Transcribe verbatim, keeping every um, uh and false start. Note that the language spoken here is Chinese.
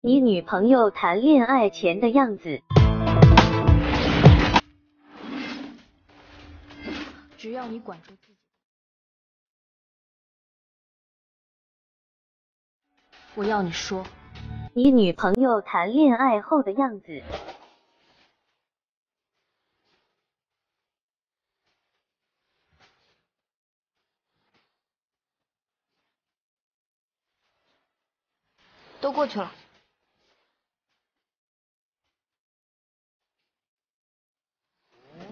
你女朋友谈恋爱前的样子。 只要你管住自己，我要你说， 你女朋友谈恋爱后的样子。 都过去了。